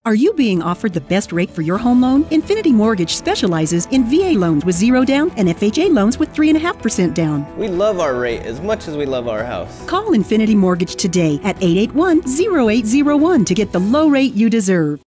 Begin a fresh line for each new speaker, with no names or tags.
Are you being offered the best rate for your home loan? Infiniti Mortgage specializes in VA loans with 0 down and FHA loans with 3.5% down.
We love our rate as much as we love our house.
Call Infiniti Mortgage today at 881-0801 to get the low rate you deserve.